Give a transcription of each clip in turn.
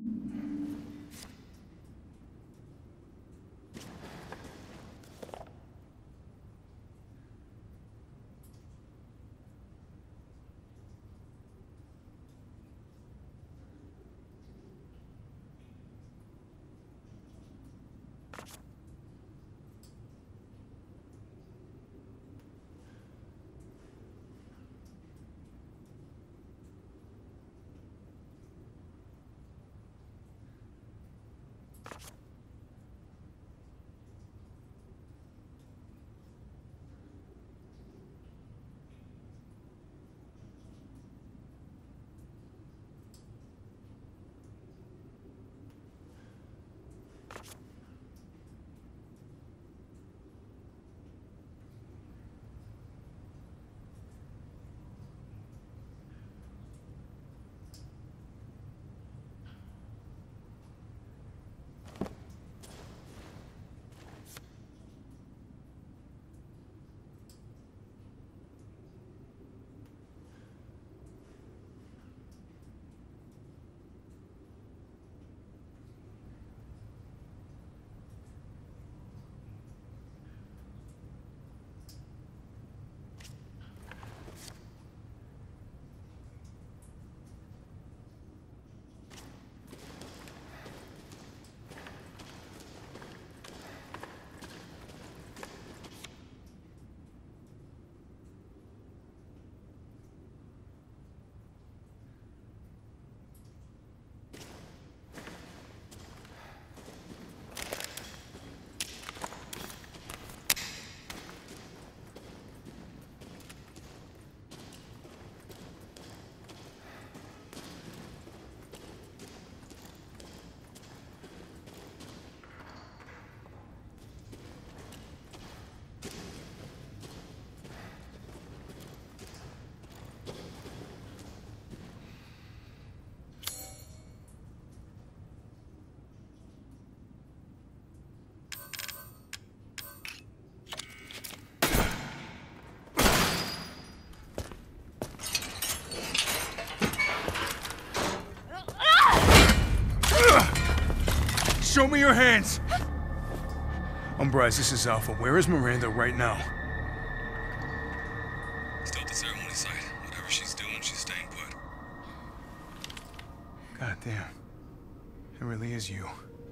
Show me your hands! Umbrise, this is Alpha. Where is Miranda right now? Still at the ceremony site. Whatever she's doing, she's staying put. God damn. It really is you.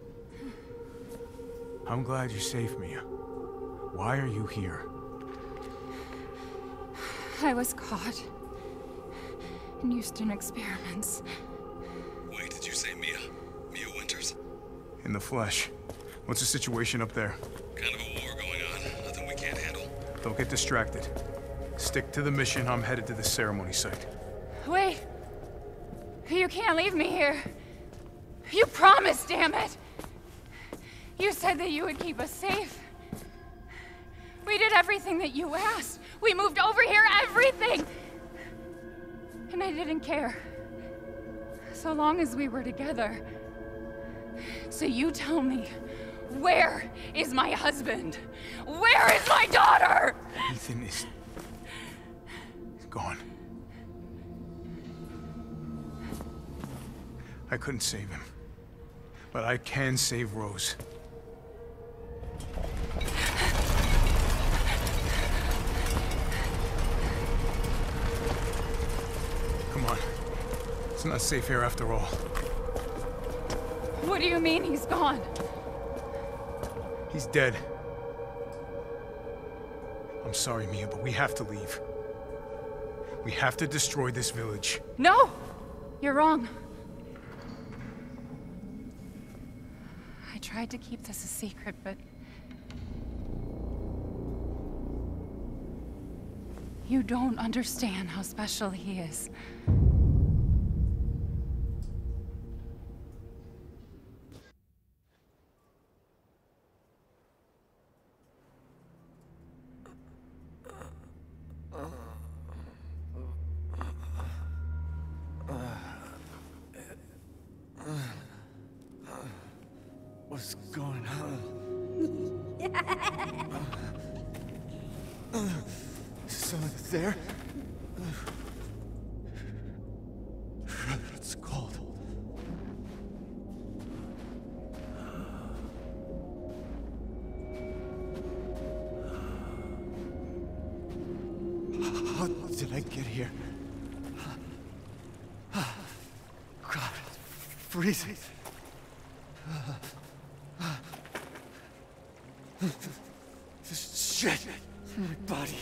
I'm glad you saved me. Why are you here? I was caught in Houston experiments. Wait, did you say Mia? Mia Winters? In the flesh. What's the situation up there? Kind of a war going on. Nothing we can't handle. Don't get distracted. Stick to the mission. I'm headed to the ceremony site. Wait! You can't leave me here. You promised, damn it! You said that you would keep us safe. We did everything that you asked. We moved over here, everything! And I didn't care. So long as we were together. So you tell me, where is my husband? Where is my daughter? Ethan is... he's gone. I couldn't save him. But I can save Rose. Come on. It's not safe here after all. What do you mean he's gone? He's dead. I'm sorry, Mia, but we have to leave. We have to destroy this village. No! You're wrong. I tried to keep this a secret, but... you don't understand how special he is. What's going on? Is someone there? It's cold. did I get here? God, it's freezing. This shit in my body.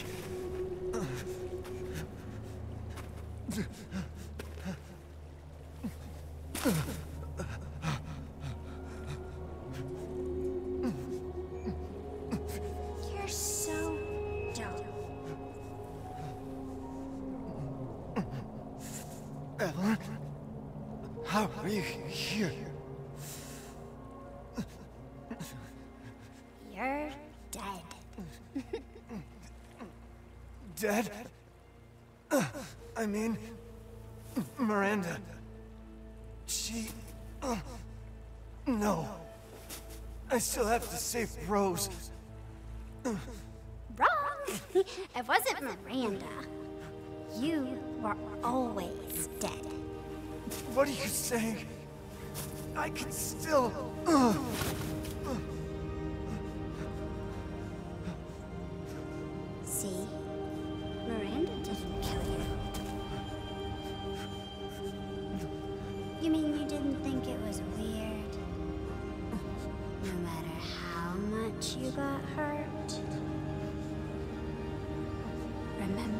You're so dumb. Ellen? How are you here? You're dead. Dead? I mean, Miranda. She... no. I still have to save Rose. Wrong! It wasn't Miranda. You were always dead. What are you saying? I can still... See? Miranda didn't kill you. You mean you didn't think it was weird? No matter how much you got hurt? Remember.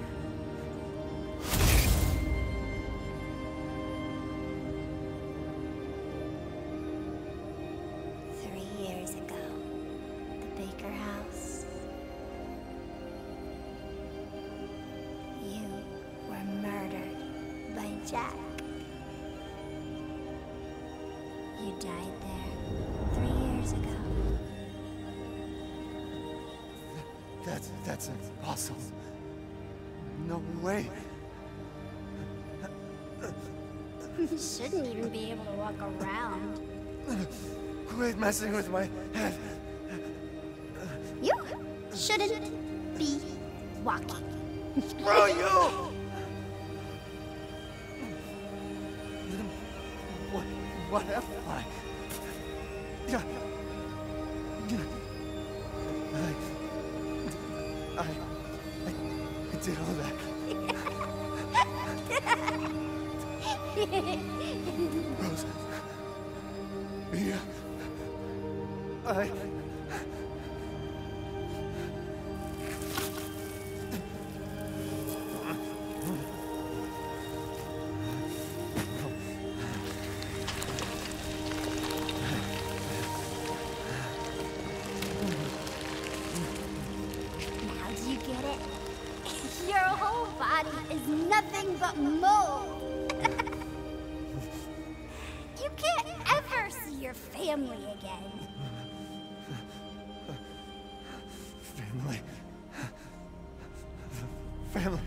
Jack. You died there 3 years ago. That's impossible. No way. Shouldn't even be able to walk around. Quit messing with my head. You shouldn't be walking. Screw you! What am I? I did all that. Rose. Mia. Nothing but mold. You can't ever see your family again. Family.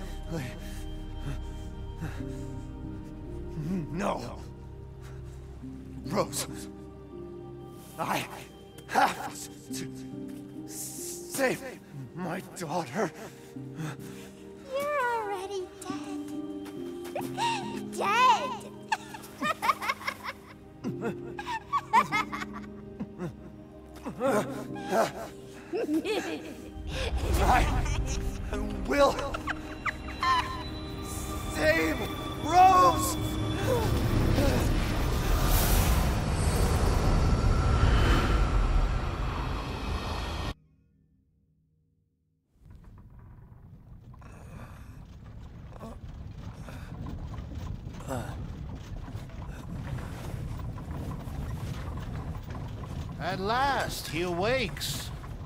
No. Rose. I have to save my daughter. You're already dead. Dead! I will save Rose! At last, he awakes.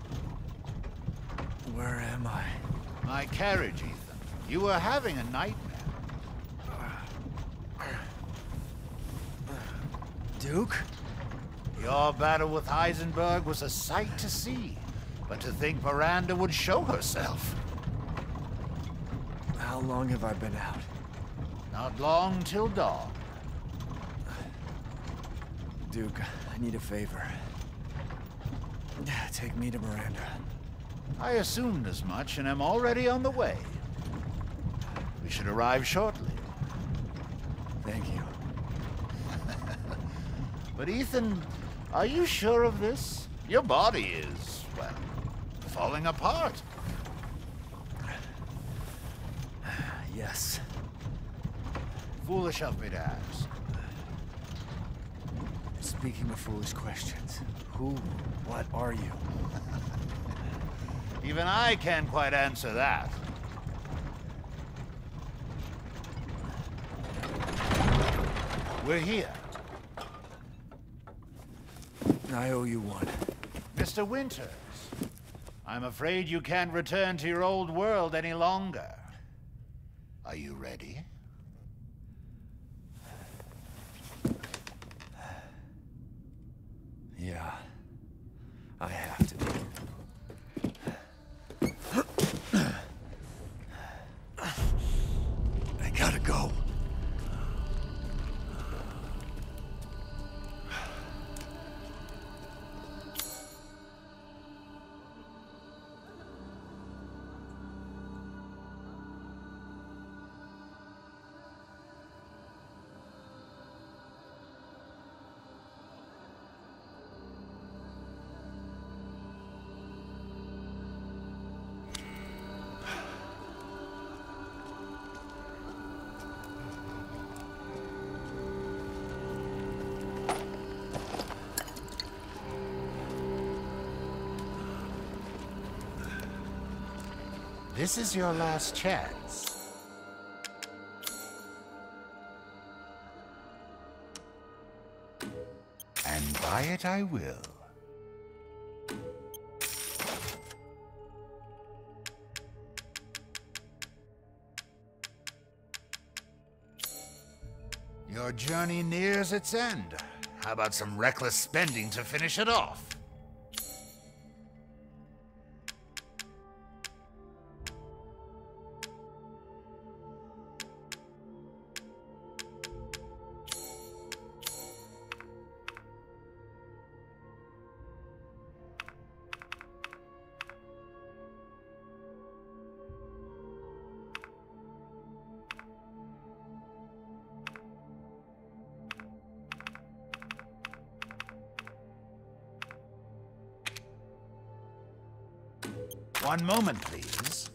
Where am I? My carriage, Ethan. You were having a nightmare. Duke? Your battle with Heisenberg was a sight to see. But to think Miranda would show herself. How long have I been out? Not long till dawn. Duke, I need a favor. Take me to Miranda. I assumed as much and am already on the way. We should arrive shortly. Thank you. But Ethan, are you sure of this? Your body is, well, falling apart. us? Foolish of me to ask. Speaking of foolish questions, what are you? Even I can't quite answer that. We're here. I owe you one. Mr. Winters, I'm afraid you can't return to your old world any longer. Are you ready? Yeah, I have to be. I gotta go. This is your last chance. And by it I will. Your journey nears its end. How about some reckless spending to finish it off? One moment, please.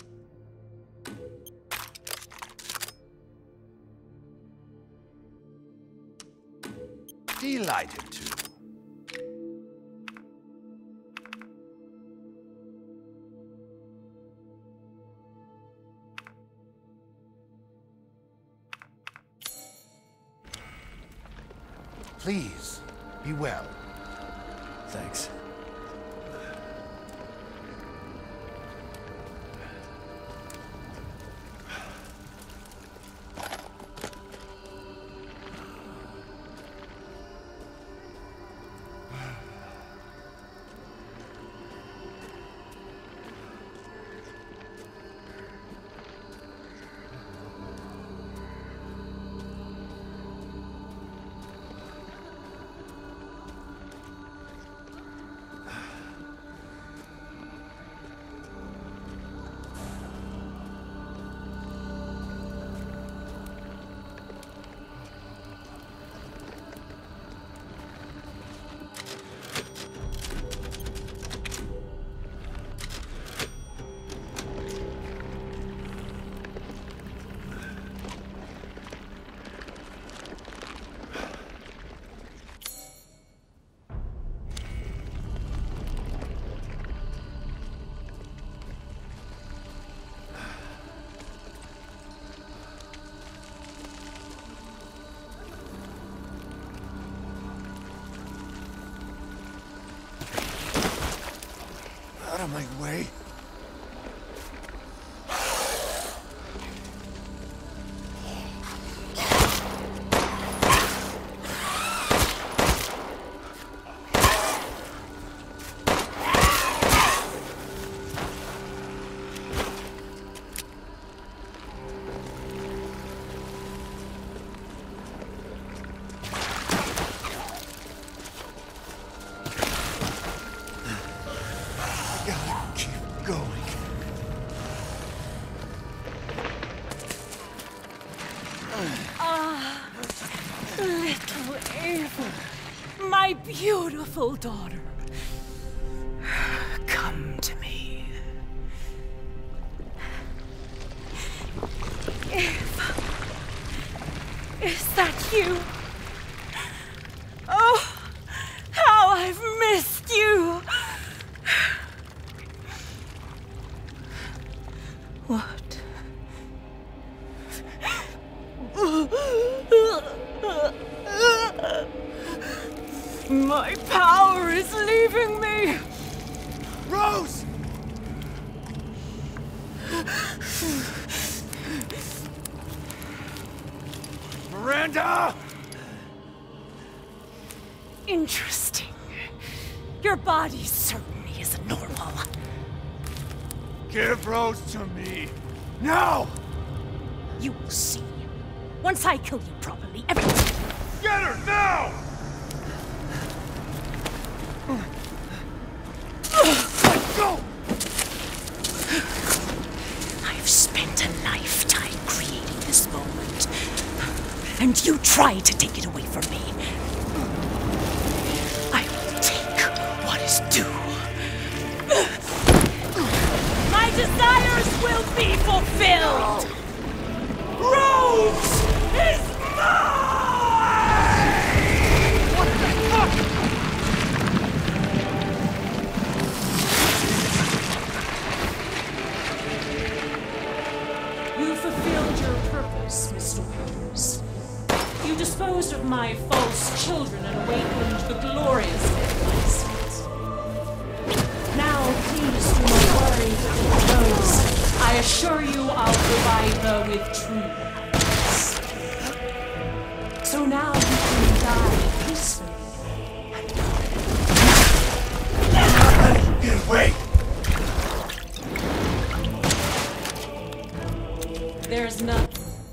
Delighted to. Please, be well. Thanks. Out of my way. Little Ava, my beautiful daughter, come to me. Is that you? Oh, how I've missed you! What? My power is leaving me! Rose! Miranda! Interesting. Your body certainly isn't normal. Give Rose to me! Now! You will see. Once I kill you properly, everything... Get her now! Let go! I've spent a lifetime creating this moment. And you try to take it away from me. I will take what is due. My desires will be fulfilled! Rose is mine! What the fuck? You fulfilled your purpose, Mr. Rose. You disposed of my false children and awakened the glorious license. Now, please do not worry, Rose. I assure you I'll provide her with true happiness. So now you can die peacefully. Get away! There's nothing.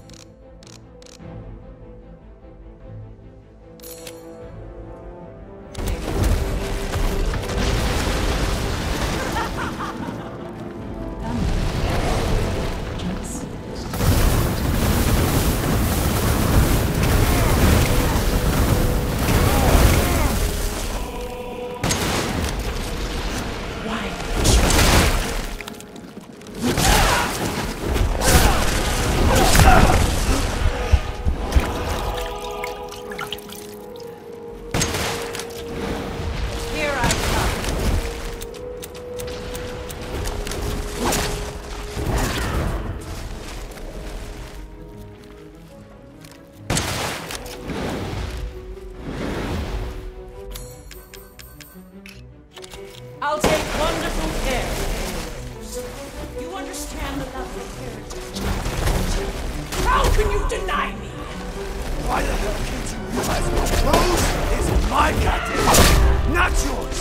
I'll take wonderful care of you. You understand the lovely heritage. How can you deny me? Why the hell can't you realize Rose is my goddamn, not yours?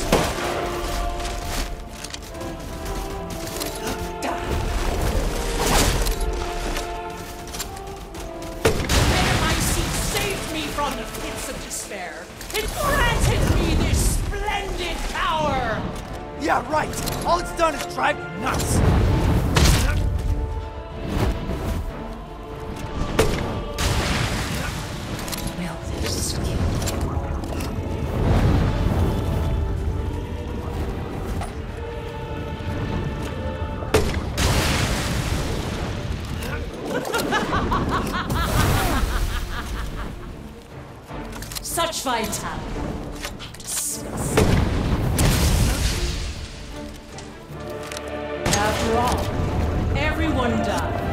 Metamycete saved me from the pits of despair. It granted me this splendid power. Yeah, right. All it's done is drive me nuts. Will this kill you? Such vitality. After all, everyone dies.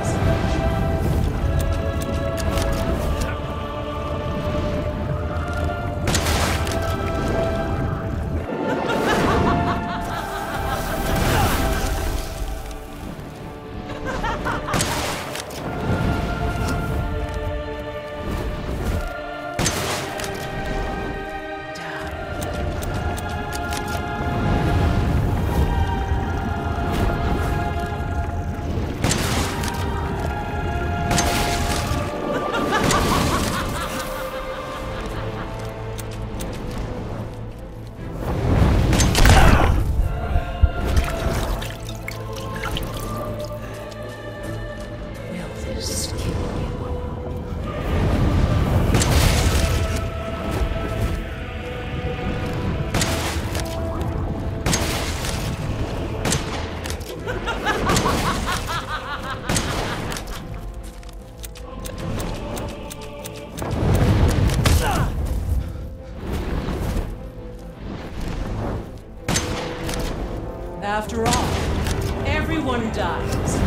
After all, everyone dies.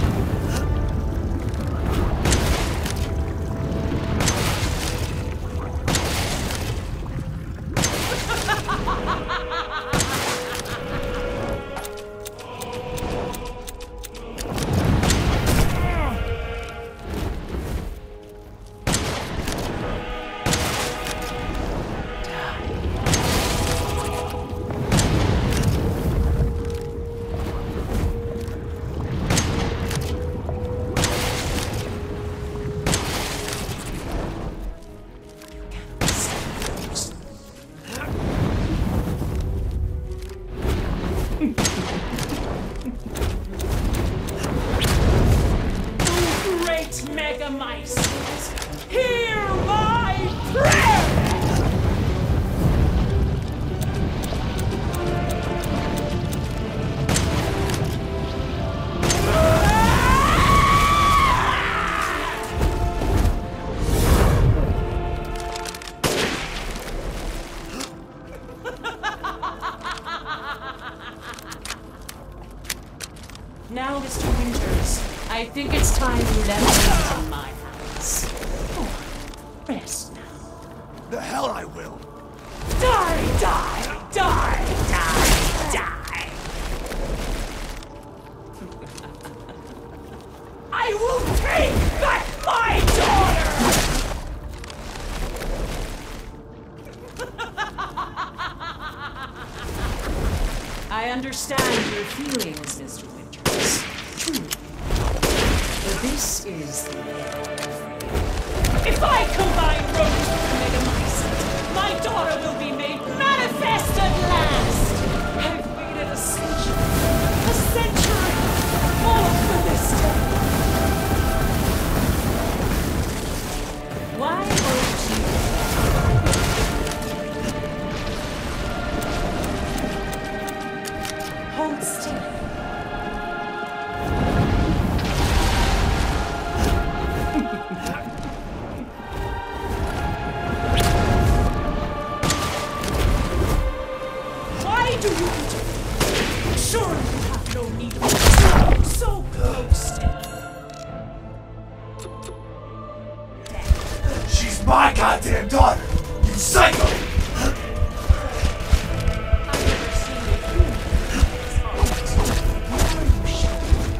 Megamycete, hear my prayer! Now, Mr. Winters, I think it's time you left me in my house. Oh, rest now. The hell I will! Die, die, die, die, die! I will take back my daughter! I understand your feelings, Mr. Winters. Truly. But this is the end. If I combine Rose with Megamycete, my daughter will be made manifest at last! I've waited a century, all for this day. Why won't you? Hold still. Why do you interfere? Surely you have no need of it. So close. She's my goddamn daughter! You psycho! I've never seen a human this heart. Now you show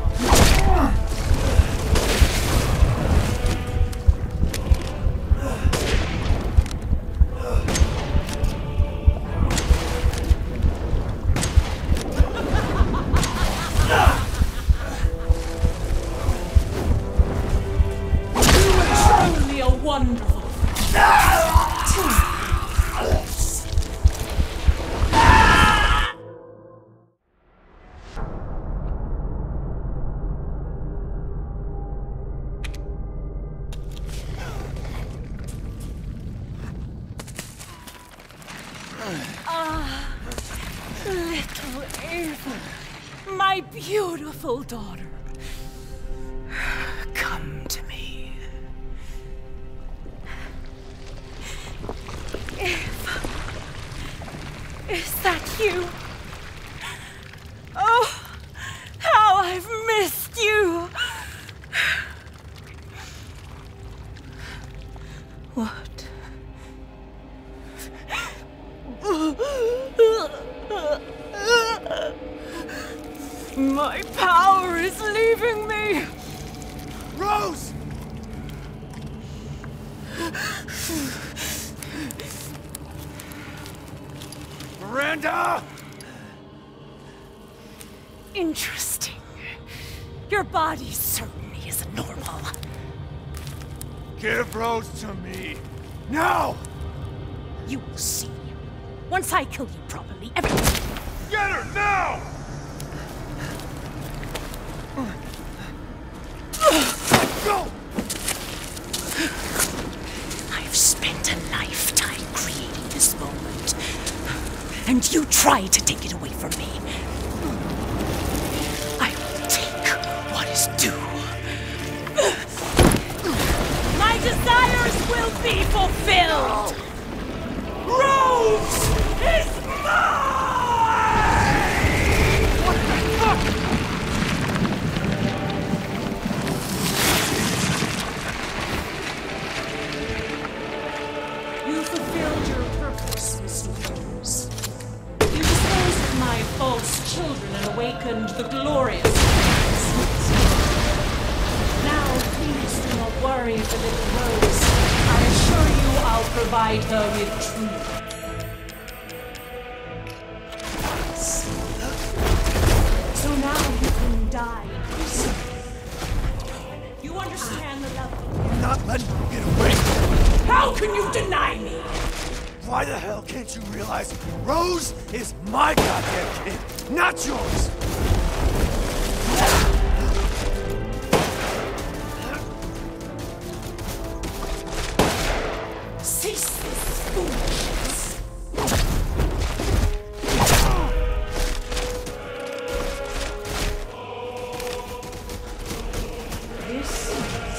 truly a wonderful little Ava, my beautiful daughter, come to me. Ava, is that you? Oh, how I've missed you! What? My power is leaving me! Rose! Miranda! Interesting. Your body certainly isn't normal. Give Rose to me! Now! You will see. Once I kill you properly, everything. Get her now! Go! I've spent a lifetime creating this moment, and you try to take it away from me. I will take what is due. My desires will be fulfilled! Rose is mine! the glorious. Now, please do not worry for little Rose. I assure you I'll provide her with true peace. So now you can die peacefully. You understand the level? I'm not letting you get away. How can you deny me? Why the hell can't you realize Rose is my goddamn kid, not yours? Cease this foolishness. This is...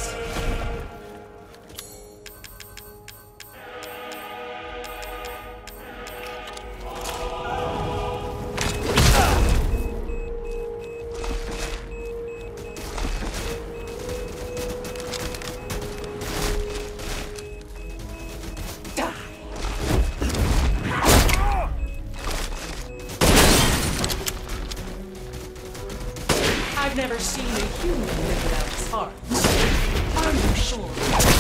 I've never seen a human live without his heart. Are you sure?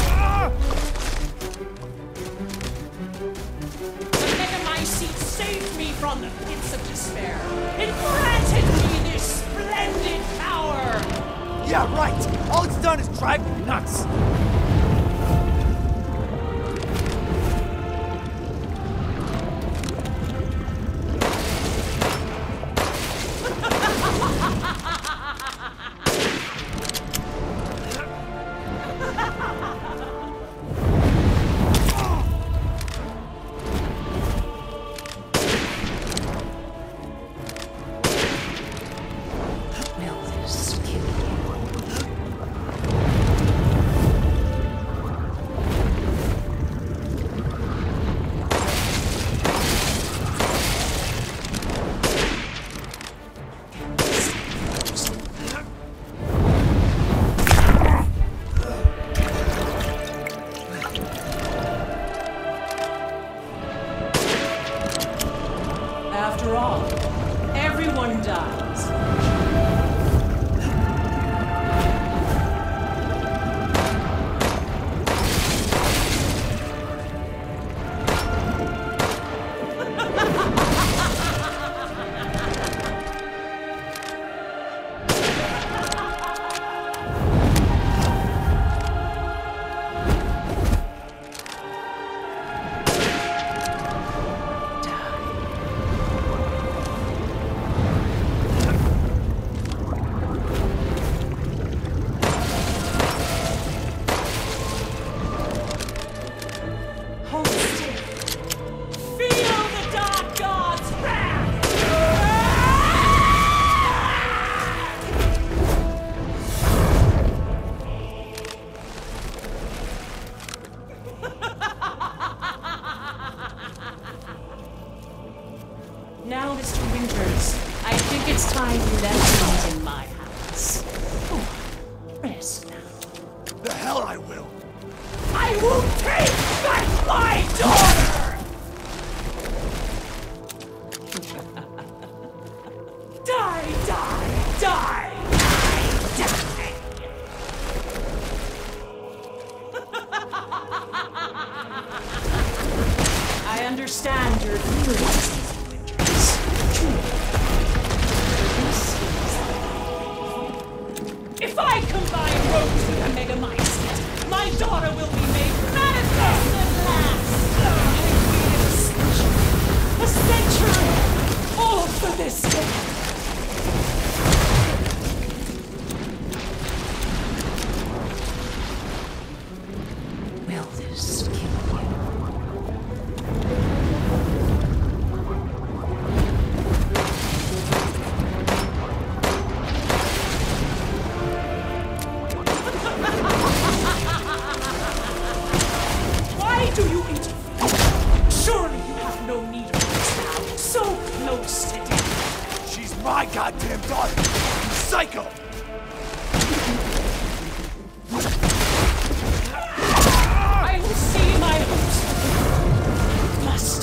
The Megamycete saved me from the pits of despair. It granted me this splendid power. Yeah, right. All it's done is drive me nuts. Will this kill you? After all, everyone dies. Hold still. Feel the Dark God's wrath! Now, Mr. Winters, I think it's time you left things in my house. Oh, rest now. The hell I will. I will take back my daughter! Die, die, die, die, die! I understand your feelings, Mr. Winters. If I combine Rose with a Megamycete, my daughter will be made manifest at last! I waited a century! All for this day! Will this kill you? Why do you interfere? Surely you have no need of this now. So close to death. She's my goddamn daughter. You psycho. I will see my hopes. Must.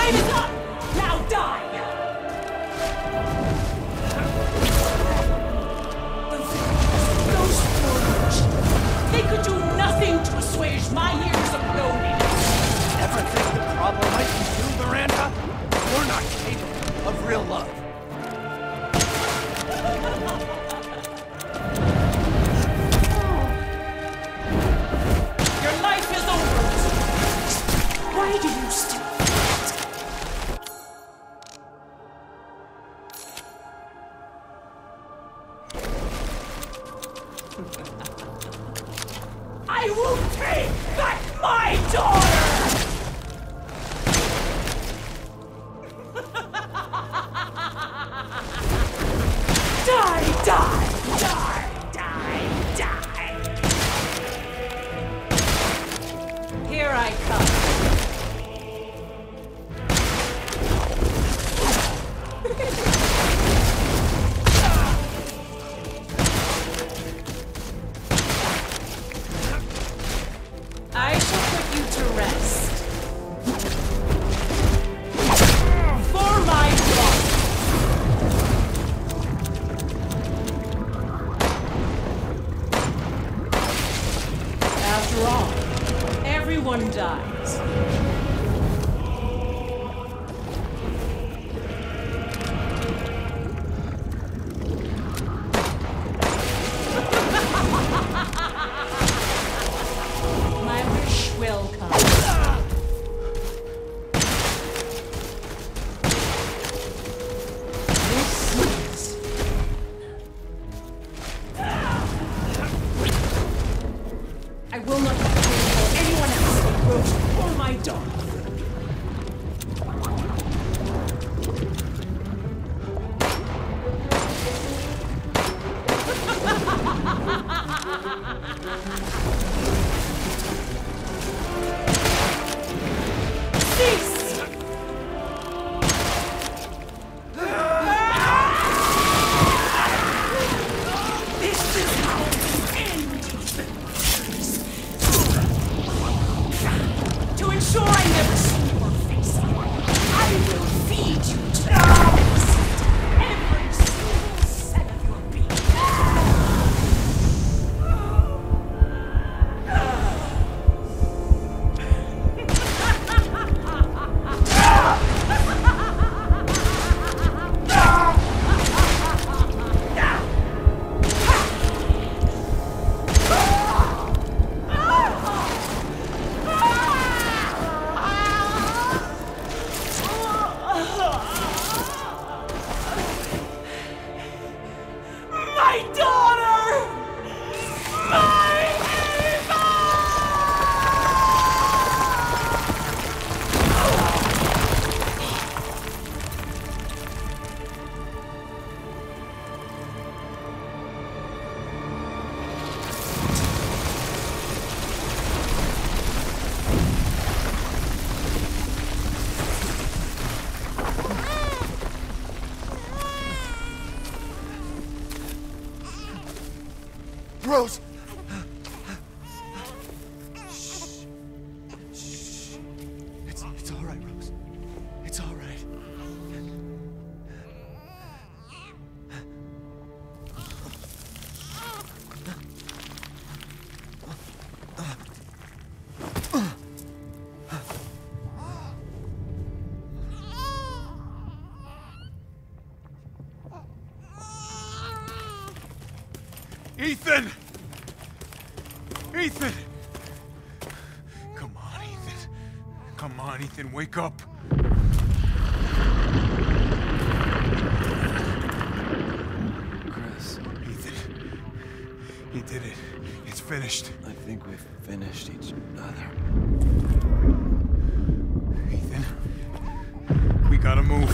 time is up! Now die! Those fools! They could do nothing to assuage my years of loneliness! Ever think the problem might be you, Miranda? You're not capable of real love. Your life is over! Why do you still fight? I will take back my daughter! Die, die, die, die, die! Here I come. I shall put you to rest. For my daughter. After all, everyone dies. My wish will come. This is... I will not let anyone else take Rose or my daughter. Cease! This is how we end these. To ensure I never see your face, I will feed you to the opposite every single cell of your being. My daughter! My Eva! Rose! It's all right, Rose. It's all right. Ethan! Ethan! Come on, Ethan. Come on, Ethan, wake up. Chris, Ethan. He did it. It's finished. I think we've finished each other. Ethan. We gotta move.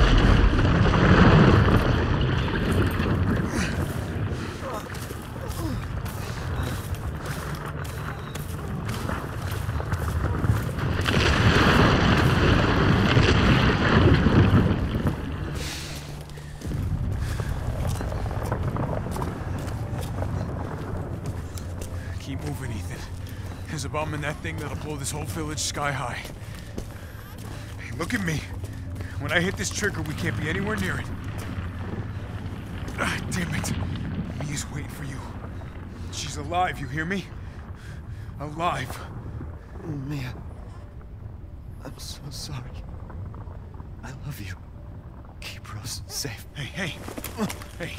Keep moving, Ethan. There's a bomb in that thing that'll blow this whole village sky high. Hey, Look at me. When I hit this trigger, we can't be anywhere near it. Ah, damn it. Mia's waiting for you. She's alive, you hear me? Alive. Mia. I'm so sorry. I love you. Keep Rose safe. Hey. Hey.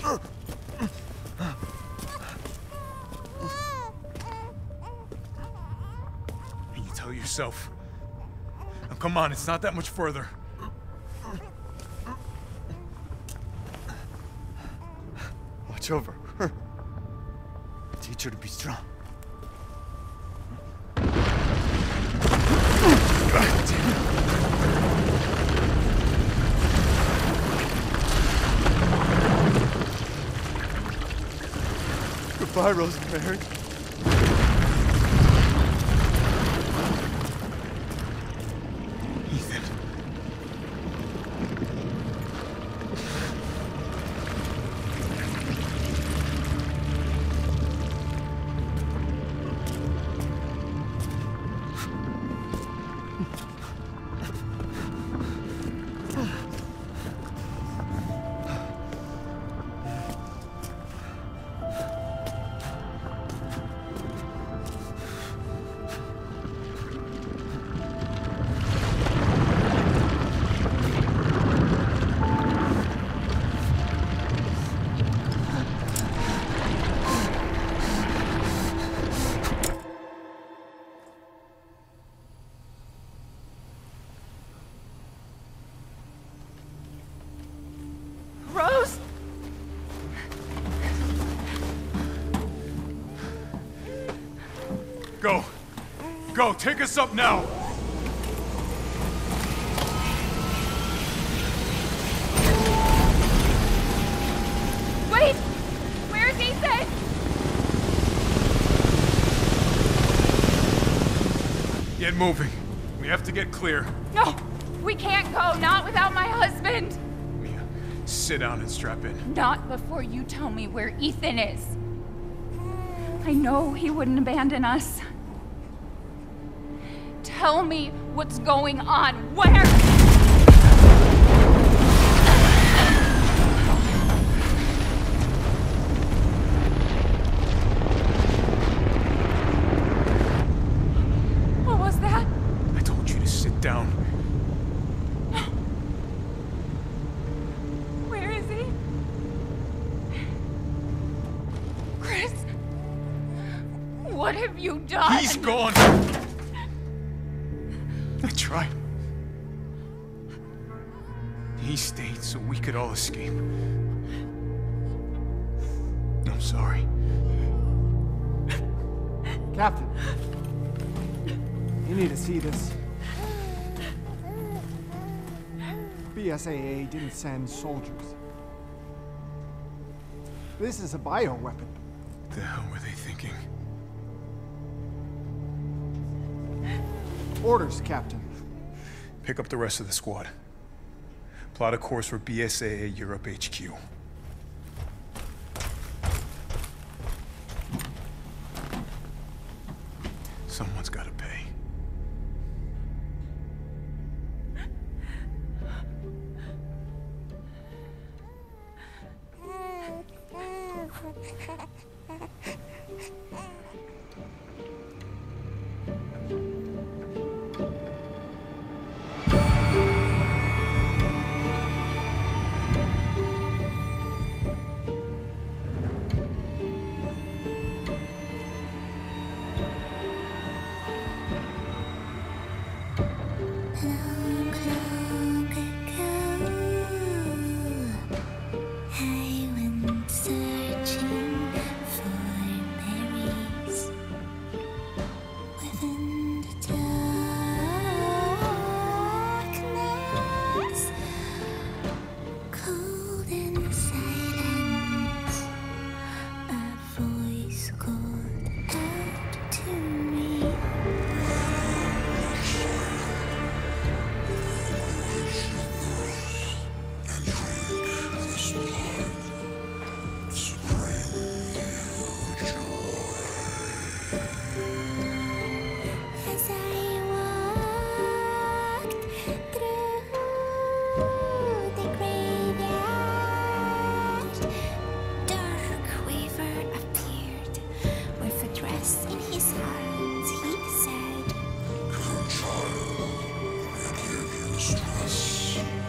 And you tell yourself. Now come on, it's not that much further. Watch over her. Teach her to be strong. God damn it. Goodbye, Rosemary. Ethan. Rose? Go. Go, take us up now. Wait! Where's Ethan? Get moving. We have to get clear. No! We can't go, not without my husband! Mia, sit down and strap in. Not before you tell me where Ethan is. I know he wouldn't abandon us. Tell me what's going on. Where? What was that? I told you to sit down. Where is he? Chris? What have you done? He's gone. I tried. He stayed so we could all escape. I'm sorry. Captain, you need to see this. BSAA didn't send soldiers. This is a bioweapon. The hell were they thinking? Orders, Captain. Pick up the rest of the squad. Plot a course for BSAA Europe HQ. Someone's got to pay.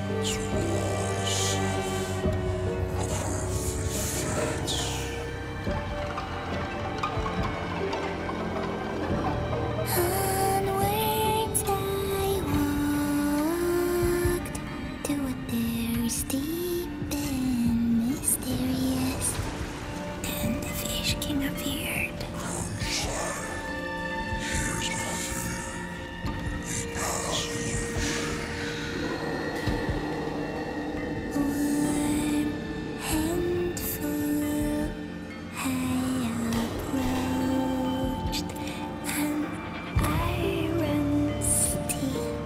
Onwards I walked to a very steep and mysterious, and the Fish King appeared. One handful I approached an iron steed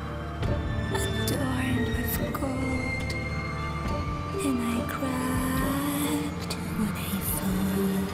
adorned with gold, and I grabbed what I found.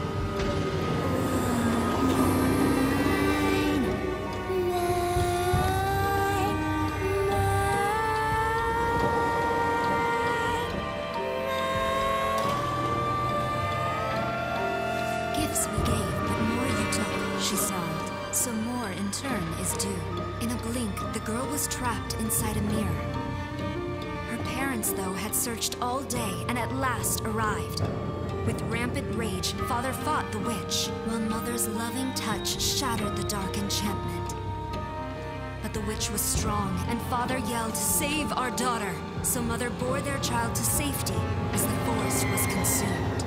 Gifts we gave, but more you took, she sobbed. So more in turn is due. In a blink, the girl was trapped inside a mirror. Her parents, though, had searched all day and at last arrived. With rampant rage, Father fought the witch, while Mother's loving touch shattered the dark enchantment. But the witch was strong, and Father yelled, "Save our daughter!" So Mother bore their child to safety as the forest was consumed.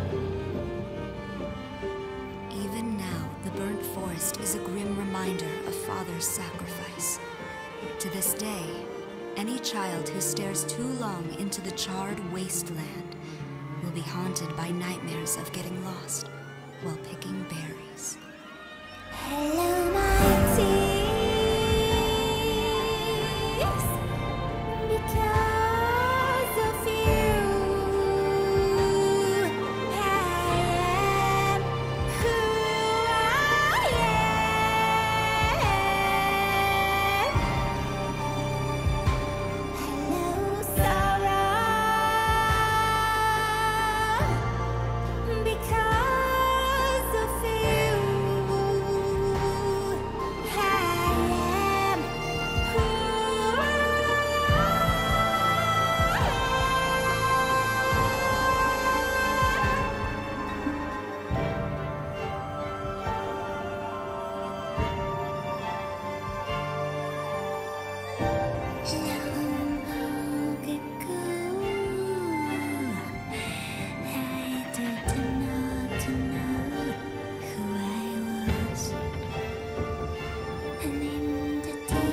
Even now, the burnt forest is a grim reminder of Father's sacrifice. To this day, any child who stares too long into the charred wasteland will be haunted by nightmares of getting lost while picking berries. Hello, my tears, because of you, I am who I am. Hello, sorrow, because of you, I am who I Long ago, I did not know who I was, and in the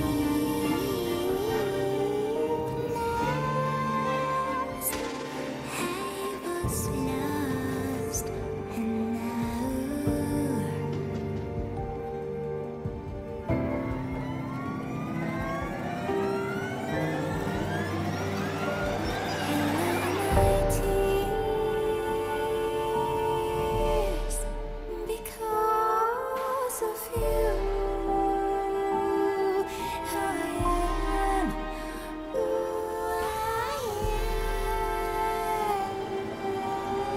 deepness, I was lost, and now. Tears, because of you, I am who I am.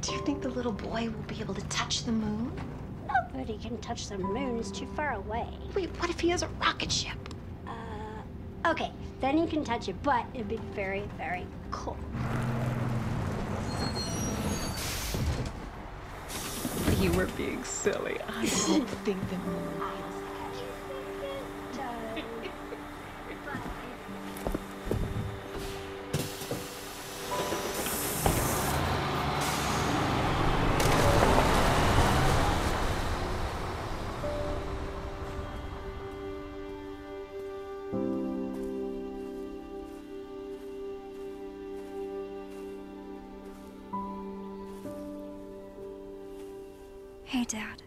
Do you think the little boy will be able to touch the moon? Nobody can touch the moon. It's too far away. Wait, what if he has a rocket ship? Okay, then you can touch it, but it'd be very, very cool. You were being silly. I don't think the moon. Hey, Dad.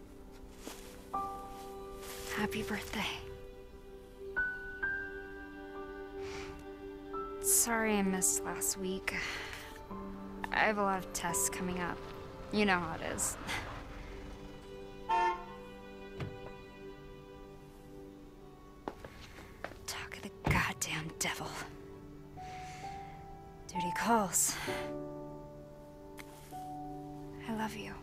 Happy birthday. Sorry I missed last week. I have a lot of tests coming up. You know how it is. Talk of the goddamn devil. Duty calls. I love you.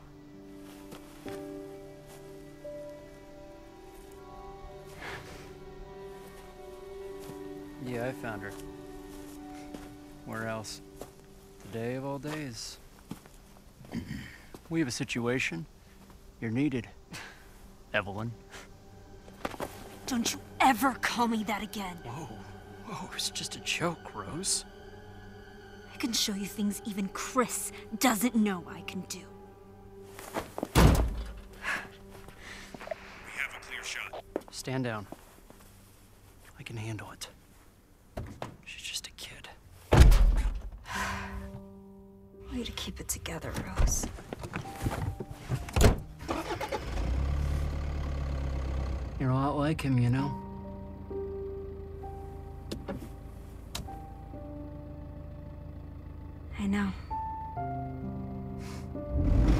Yeah, I found her. Where else? The day of all days. We have a situation. You're needed, Evelyn. Don't you ever call me that again. Whoa, it's just a joke, Rose. I can show you things even Chris doesn't know I can do. We have a clear shot. Stand down. I can handle it. She's just a kid. Way to keep it together, Rose. You're a lot like him, you know? I know.